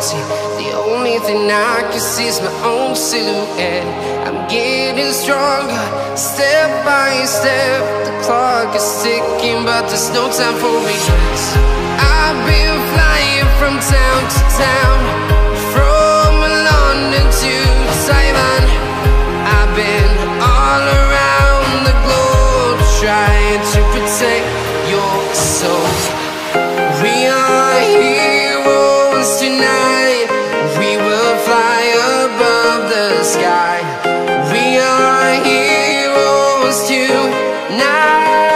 empty. The only thing I can see is my own silhouette. I'm getting stronger, step by step. The clock is ticking, but there's no time for regrets. I've been flying from town to town, from London to Taiwan. I've been all around the globe, trying to protect your soul. We are heroes tonight. We will fly above the sky. We are heroes tonight.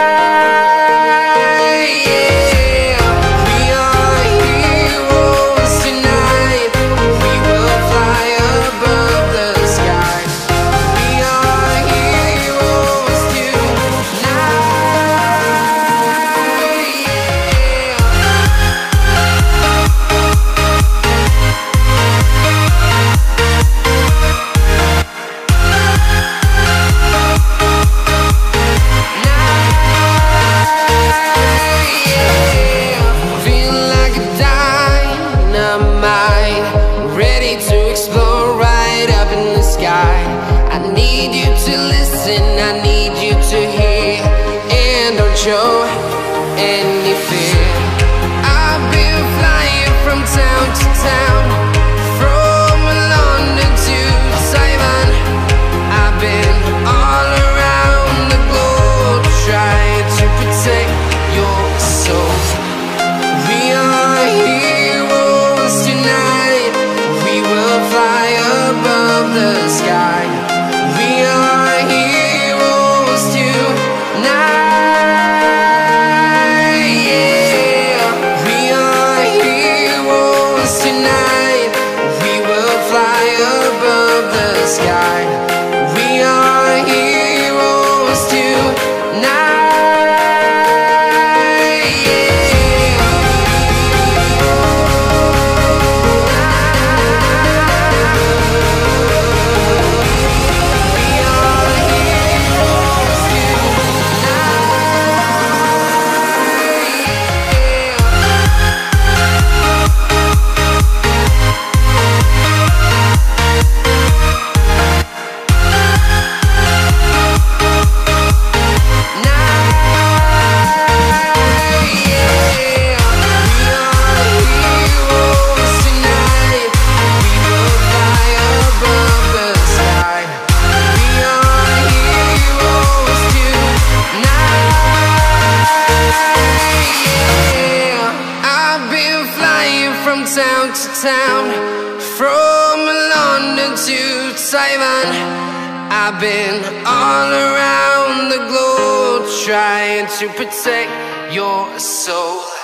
I need you to listen, I need you to hear, and don't show any fear. I've been flying from town to town, from London to Taiwan. I've been all around the globe, trying to protect your soul. We are heroes tonight. We will fly above the sky. We are heroes tonight, yeah. We are heroes tonight. We will fly above the sky. We are heroes tonight, yeah. Town to town, from London to Taiwan. I've been all around the globe, trying to protect your soul.